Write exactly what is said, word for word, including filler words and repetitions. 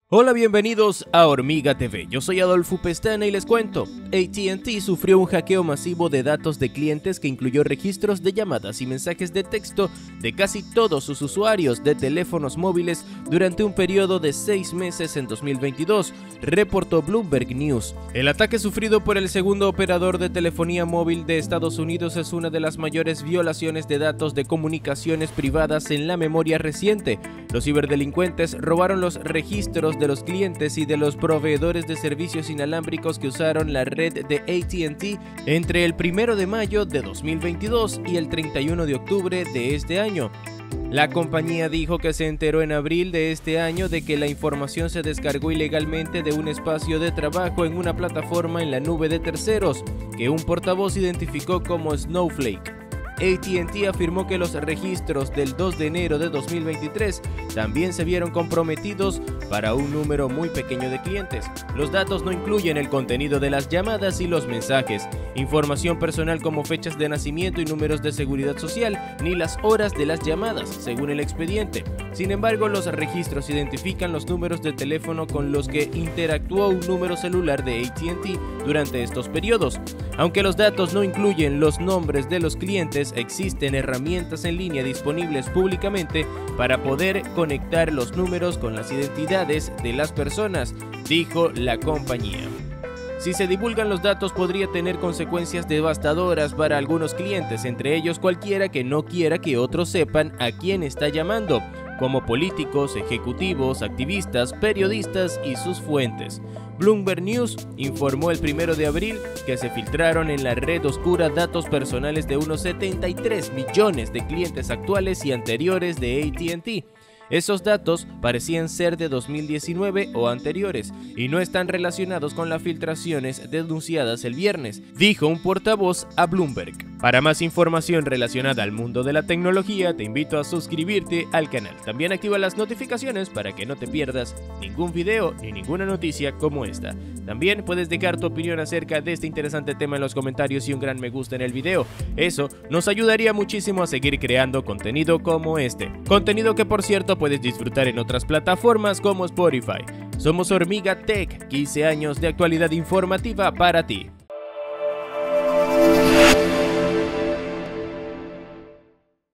Hola, bienvenidos a Hormiga T V, yo soy Adolfo Pestana y les cuento. A T and T sufrió un hackeo masivo de datos de clientes que incluyó registros de llamadas y mensajes de texto de casi todos sus usuarios de teléfonos móviles durante un periodo de seis meses en dos mil veintidós, reportó Bloomberg News. El ataque sufrido por el segundo operador de telefonía móvil de Estados Unidos es una de las mayores violaciones de datos de comunicaciones privadas en la memoria reciente. Los ciberdelincuentes robaron los registros de los clientes y de los proveedores de servicios inalámbricos que usaron la red de A T and T entre el primero de mayo de dos mil veintidós y el treinta y uno de octubre de este año. La compañía dijo que se enteró en abril de este año de que la información se descargó ilegalmente de un espacio de trabajo en una plataforma en la nube de terceros, que un portavoz identificó como Snowflake. A T and T afirmó que los registros del dos de enero de dos mil veintitrés también se vieron comprometidos para un número muy pequeño de clientes. Los datos no incluyen el contenido de las llamadas y los mensajes, información personal como fechas de nacimiento y números de seguridad social, ni las horas de las llamadas, según el expediente. Sin embargo, los registros identifican los números de teléfono con los que interactuó un número celular de A T and T durante estos periodos. Aunque los datos no incluyen los nombres de los clientes, existen herramientas en línea disponibles públicamente para poder conectar los números con las identidades de las personas, dijo la compañía. Si se divulgan los datos, podría tener consecuencias devastadoras para algunos clientes, entre ellos cualquiera que no quiera que otros sepan a quién está llamando, como políticos, ejecutivos, activistas, periodistas y sus fuentes. Bloomberg News informó el primero de abril que se filtraron en la red oscura datos personales de unos setenta y tres millones de clientes actuales y anteriores de A T and T. Esos datos parecían ser de dos mil diecinueve o anteriores y no están relacionados con las filtraciones denunciadas el viernes, dijo un portavoz a Bloomberg. Para más información relacionada al mundo de la tecnología, te invito a suscribirte al canal. También activa las notificaciones para que no te pierdas ningún video ni ninguna noticia como esta. También puedes dejar tu opinión acerca de este interesante tema en los comentarios y un gran me gusta en el video. Eso nos ayudaría muchísimo a seguir creando contenido como este. Contenido que, por cierto, puedes disfrutar en otras plataformas como Spotify. Somos Hormiga Tech, quince años de actualidad informativa para ti.